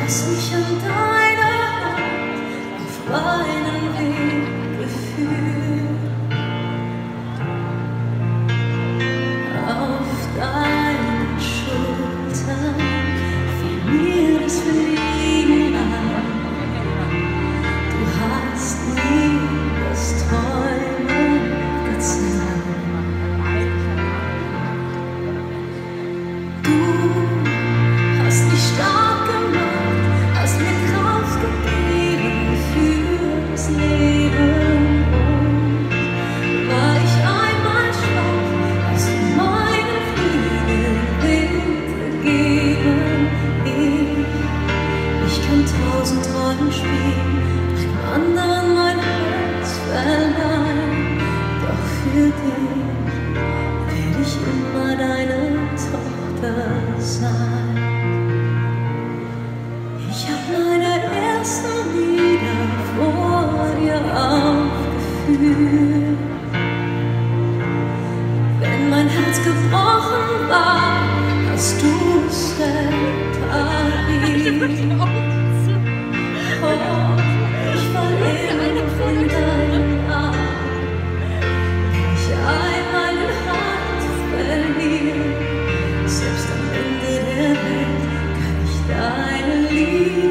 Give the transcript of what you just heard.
hast mich an deiner Hand auf meinen Weg geführt. Auf deinen Schultern fiel mir das Fliegen an. Du hast mir das Träumen gezeigt. Du hast mich stark gemacht, hast mir Kraft gegeben für das Leben. Und war ich einmal schwach, hast du meinen Flügeln Wind gegeben. Ich kann 1000 Träume spielen, einem anderen mein Herz verleihen. Doch für dich will ich immer deine Tochter sein. Ich hab meine ersten Lieder vor dir aufgeführt. Wenn mein Herz gebrochen war, hast du's repariert. Oh, ich fall immer in deinen Arm. Wenn ich einmal den Halt verliere, selbst am Ende der Welt kann ich deine Liebe